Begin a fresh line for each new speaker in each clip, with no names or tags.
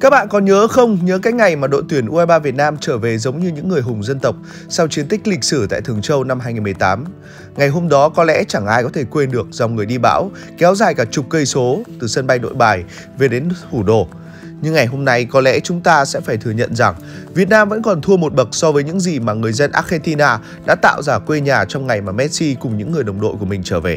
Các bạn có nhớ không? Nhớ cái ngày mà đội tuyển U23 Việt Nam trở về giống như những người hùng dân tộc sau chiến tích lịch sử tại Thường Châu năm 2018. Ngày hôm đó có lẽ chẳng ai có thể quên được dòng người đi bão kéo dài cả chục cây số từ sân bay Nội Bài về đến thủ đô. Nhưng ngày hôm nay có lẽ chúng ta sẽ phải thừa nhận rằng Việt Nam vẫn còn thua một bậc so với những gì mà người dân Argentina đã tạo ra quê nhà trong ngày mà Messi cùng những người đồng đội của mình trở về.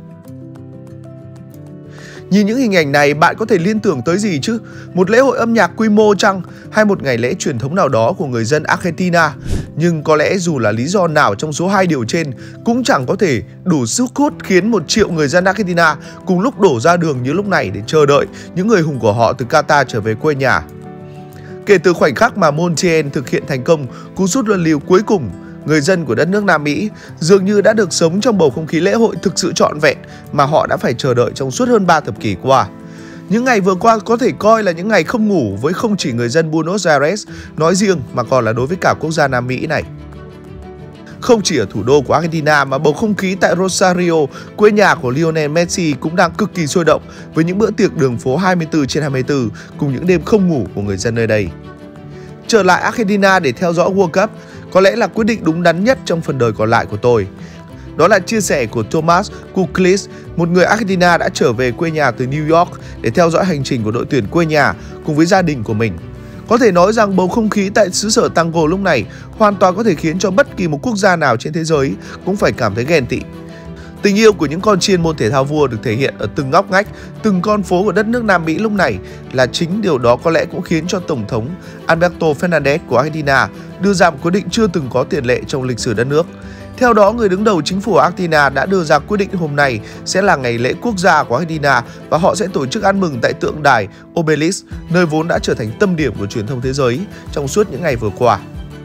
Nhìn những hình ảnh này, bạn có thể liên tưởng tới gì chứ? Một lễ hội âm nhạc quy mô chăng? Hay một ngày lễ truyền thống nào đó của người dân Argentina? Nhưng có lẽ dù là lý do nào trong số hai điều trên cũng chẳng có thể đủ sức hút khiến 1 triệu người dân Argentina cùng lúc đổ ra đường như lúc này để chờ đợi những người hùng của họ từ Qatar trở về quê nhà. Kể từ khoảnh khắc mà Montiel thực hiện thành công cú sút luân lưu cuối cùng, người dân của đất nước Nam Mỹ dường như đã được sống trong bầu không khí lễ hội thực sự trọn vẹn mà họ đã phải chờ đợi trong suốt hơn 3 thập kỷ qua. Những ngày vừa qua có thể coi là những ngày không ngủ với không chỉ người dân Buenos Aires nói riêng mà còn là đối với cả quốc gia Nam Mỹ này. Không chỉ ở thủ đô của Argentina mà bầu không khí tại Rosario, quê nhà của Lionel Messi cũng đang cực kỳ sôi động với những bữa tiệc đường phố 24/24 cùng những đêm không ngủ của người dân nơi đây. Trở lại Argentina để theo dõi World Cup có lẽ là quyết định đúng đắn nhất trong phần đời còn lại của tôi. Đó là chia sẻ của Thomas Kuklis, một người Argentina đã trở về quê nhà từ New York để theo dõi hành trình của đội tuyển quê nhà cùng với gia đình của mình. Có thể nói rằng bầu không khí tại xứ sở tango lúc này hoàn toàn có thể khiến cho bất kỳ một quốc gia nào trên thế giới cũng phải cảm thấy ghen tị. Tình yêu của những con chiên môn thể thao vua được thể hiện ở từng ngóc ngách, từng con phố của đất nước Nam Mỹ lúc này là chính điều đó có lẽ cũng khiến cho Tổng thống Alberto Fernandez của Argentina đưa ra một quyết định chưa từng có tiền lệ trong lịch sử đất nước. Theo đó, người đứng đầu chính phủ Argentina đã đưa ra quyết định hôm nay sẽ là ngày lễ quốc gia của Argentina và họ sẽ tổ chức ăn mừng tại tượng đài Obelisk, nơi vốn đã trở thành tâm điểm của truyền thông thế giới trong suốt những ngày vừa qua.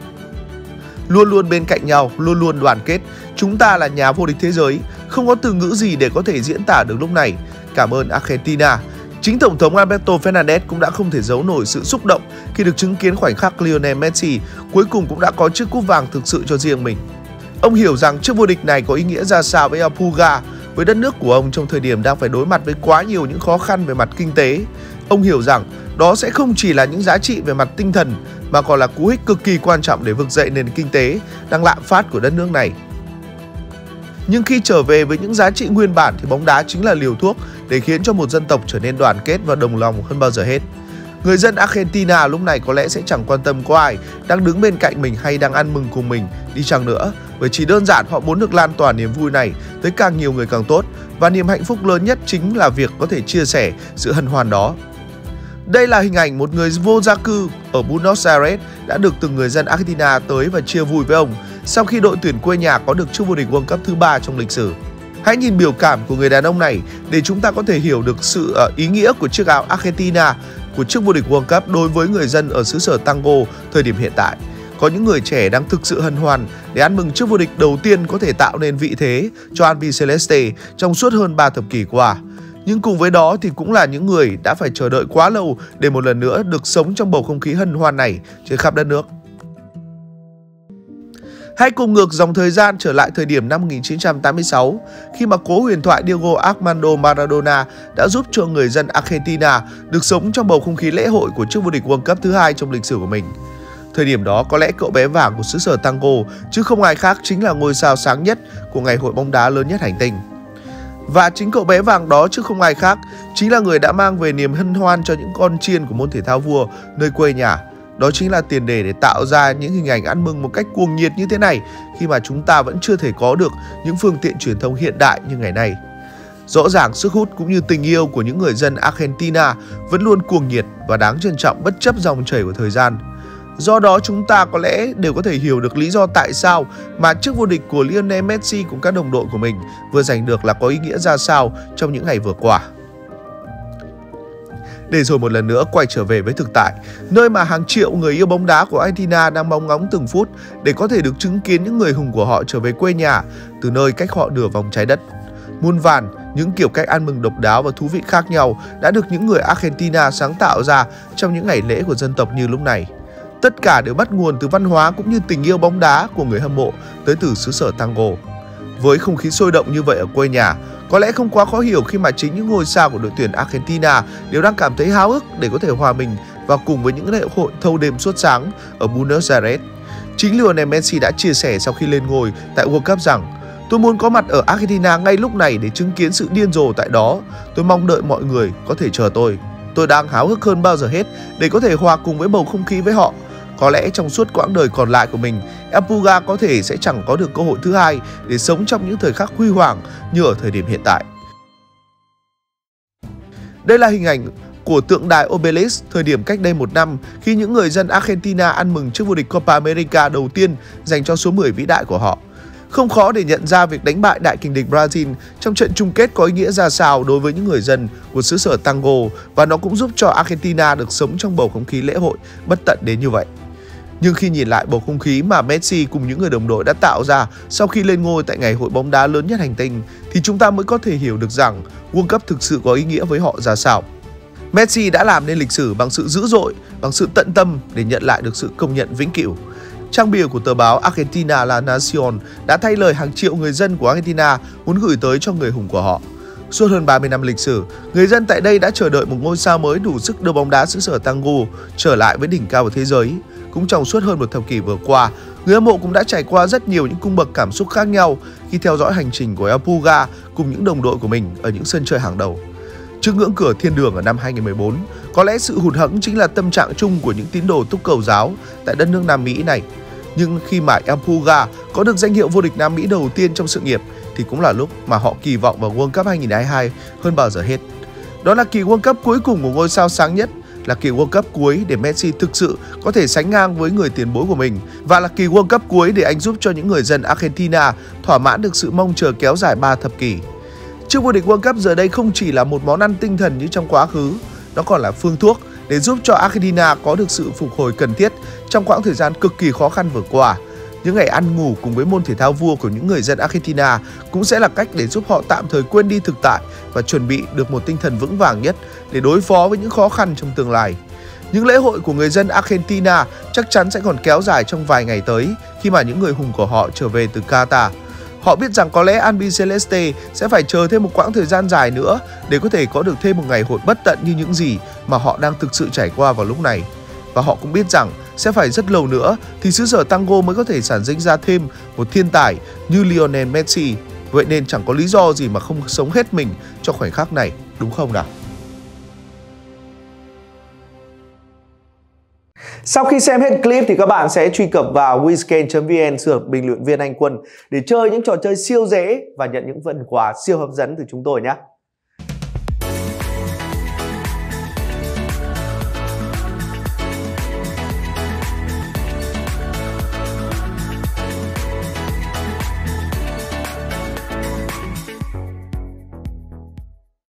Luôn luôn bên cạnh nhau, luôn luôn đoàn kết, chúng ta là nhà vô địch thế giới, không có từ ngữ gì để có thể diễn tả được lúc này. Cảm ơn Argentina. Chính Tổng thống Alberto Fernandez cũng đã không thể giấu nổi sự xúc động khi được chứng kiến khoảnh khắc Lionel Messi cuối cùng cũng đã có chiếc cúp vàng thực sự cho riêng mình. Ông hiểu rằng chiếc vô địch này có ý nghĩa ra sao với Alpuga, với đất nước của ông trong thời điểm đang phải đối mặt với quá nhiều những khó khăn về mặt kinh tế. Ông hiểu rằng đó sẽ không chỉ là những giá trị về mặt tinh thần mà còn là cú hích cực kỳ quan trọng để vực dậy nền kinh tế đang lạm phát của đất nước này. Nhưng khi trở về với những giá trị nguyên bản thì bóng đá chính là liều thuốc để khiến cho một dân tộc trở nên đoàn kết và đồng lòng hơn bao giờ hết. Người dân Argentina lúc này có lẽ sẽ chẳng quan tâm có ai đang đứng bên cạnh mình hay đang ăn mừng cùng mình đi chăng nữa, bởi chỉ đơn giản họ muốn được lan tỏa niềm vui này tới càng nhiều người càng tốt, và niềm hạnh phúc lớn nhất chính là việc có thể chia sẻ sự hân hoan đó. Đây là hình ảnh một người vô gia cư ở Buenos Aires đã được từng người dân Argentina tới và chia vui với ông sau khi đội tuyển quê nhà có được chức vô địch World Cup thứ 3 trong lịch sử. Hãy nhìn biểu cảm của người đàn ông này để chúng ta có thể hiểu được sự ý nghĩa của chiếc áo Argentina của chức vô địch World Cup đối với người dân ở xứ sở tango thời điểm hiện tại. Có những người trẻ đang thực sự hân hoan để ăn mừng chức vô địch đầu tiên có thể tạo nên vị thế cho Albiceleste trong suốt hơn 3 thập kỷ qua. Nhưng cùng với đó thì cũng là những người đã phải chờ đợi quá lâu để một lần nữa được sống trong bầu không khí hân hoan này trên khắp đất nước. Hãy cùng ngược dòng thời gian trở lại thời điểm năm 1986, khi mà cố huyền thoại Diego Armando Maradona đã giúp cho người dân Argentina được sống trong bầu không khí lễ hội của chức vô địch World Cup thứ 2 trong lịch sử của mình. Thời điểm đó có lẽ cậu bé vàng của xứ sở tango chứ không ai khác chính là ngôi sao sáng nhất của ngày hội bóng đá lớn nhất hành tinh. Và chính cậu bé vàng đó chứ không ai khác chính là người đã mang về niềm hân hoan cho những con chiên của môn thể thao vua nơi quê nhà. Đó chính là tiền đề để tạo ra những hình ảnh ăn mừng một cách cuồng nhiệt như thế này khi mà chúng ta vẫn chưa thể có được những phương tiện truyền thông hiện đại như ngày nay. Rõ ràng sức hút cũng như tình yêu của những người dân Argentina vẫn luôn cuồng nhiệt và đáng trân trọng bất chấp dòng chảy của thời gian. Do đó chúng ta có lẽ đều có thể hiểu được lý do tại sao mà chức vô địch của Lionel Messi cùng các đồng đội của mình vừa giành được là có ý nghĩa ra sao trong những ngày vừa qua. Để rồi một lần nữa quay trở về với thực tại, nơi mà hàng triệu người yêu bóng đá của Argentina đang mong ngóng từng phút để có thể được chứng kiến những người hùng của họ trở về quê nhà từ nơi cách họ nửa vòng trái đất. Muôn vàn những kiểu cách ăn mừng độc đáo và thú vị khác nhau đã được những người Argentina sáng tạo ra trong những ngày lễ của dân tộc như lúc này. Tất cả đều bắt nguồn từ văn hóa cũng như tình yêu bóng đá của người hâm mộ tới từ xứ sở tango. Với không khí sôi động như vậy ở quê nhà, có lẽ không quá khó hiểu khi mà chính những ngôi sao của đội tuyển Argentina đều đang cảm thấy háo hức để có thể hòa mình và cùng với những lễ hội thâu đêm suốt sáng ở Buenos Aires. Chính Lionel Messi đã chia sẻ sau khi lên ngôi tại World Cup rằng: "Tôi muốn có mặt ở Argentina ngay lúc này để chứng kiến sự điên rồ tại đó. Tôi mong đợi mọi người có thể chờ tôi. Tôi đang háo hức hơn bao giờ hết để có thể hòa cùng với bầu không khí với họ. Có lẽ trong suốt quãng đời còn lại của mình, El Pulga có thể sẽ chẳng có được cơ hội thứ hai để sống trong những thời khắc huy hoàng như ở thời điểm hiện tại." Đây là hình ảnh của tượng đài Obelisk thời điểm cách đây 1 năm khi những người dân Argentina ăn mừng chức vô địch Copa America đầu tiên dành cho số 10 vĩ đại của họ. Không khó để nhận ra việc đánh bại đại kình địch Brazil trong trận chung kết có ý nghĩa ra sao đối với những người dân của xứ sở tango, và nó cũng giúp cho Argentina được sống trong bầu không khí lễ hội bất tận đến như vậy. Nhưng khi nhìn lại bầu không khí mà Messi cùng những người đồng đội đã tạo ra sau khi lên ngôi tại ngày hội bóng đá lớn nhất hành tinh, thì chúng ta mới có thể hiểu được rằng World Cup thực sự có ý nghĩa với họ ra sao. Messi đã làm nên lịch sử bằng sự dữ dội, bằng sự tận tâm để nhận lại được sự công nhận vĩnh cửu. Trang bìa của tờ báo Argentina La Nación đã thay lời hàng triệu người dân của Argentina muốn gửi tới cho người hùng của họ. Suốt hơn 30 năm lịch sử, người dân tại đây đã chờ đợi một ngôi sao mới đủ sức đưa bóng đá xứ sở tango trở lại với đỉnh cao của thế giới. Cũng trong suốt hơn một thập kỷ vừa qua, người hâm mộ cũng đã trải qua rất nhiều những cung bậc cảm xúc khác nhau khi theo dõi hành trình của El Pulga cùng những đồng đội của mình ở những sân chơi hàng đầu. Trước ngưỡng cửa thiên đường ở năm 2014, có lẽ sự hụt hẫng chính là tâm trạng chung của những tín đồ túc cầu giáo tại đất nước Nam Mỹ này. Nhưng khi mà El Pulga có được danh hiệu vô địch Nam Mỹ đầu tiên trong sự nghiệp, thì cũng là lúc mà họ kỳ vọng vào World Cup 2022 hơn bao giờ hết. Đó là kỳ World Cup cuối cùng của ngôi sao sáng nhất, là kỳ World Cup cuối để Messi thực sự có thể sánh ngang với người tiền bối của mình, và là kỳ World Cup cuối để anh giúp cho những người dân Argentina thỏa mãn được sự mong chờ kéo dài 3 thập kỷ. Chức vô địch World Cup giờ đây không chỉ là một món ăn tinh thần như trong quá khứ, nó còn là phương thuốc để giúp cho Argentina có được sự phục hồi cần thiết trong quãng thời gian cực kỳ khó khăn vừa qua. Những ngày ăn ngủ cùng với môn thể thao vua của những người dân Argentina cũng sẽ là cách để giúp họ tạm thời quên đi thực tại và chuẩn bị được một tinh thần vững vàng nhất để đối phó với những khó khăn trong tương lai. Những lễ hội của người dân Argentina chắc chắn sẽ còn kéo dài trong vài ngày tới khi mà những người hùng của họ trở về từ Qatar. Họ biết rằng có lẽ Albiceleste sẽ phải chờ thêm một quãng thời gian dài nữa để có thể có được thêm một ngày hội bất tận như những gì mà họ đang thực sự trải qua vào lúc này. Và họ cũng biết rằng sẽ phải rất lâu nữa thì xứ sở tango mới có thể sản sinh ra thêm một thiên tài như Lionel Messi. Vậy nên chẳng có lý do gì mà không sống hết mình cho khoảnh khắc này, đúng không nào? Sau khi xem hết clip thì các bạn sẽ truy cập vào wizken.vn sượt bình luận viên Anh Quân để chơi những trò chơi siêu dễ và nhận những phần quà siêu hấp dẫn từ chúng tôi nhé.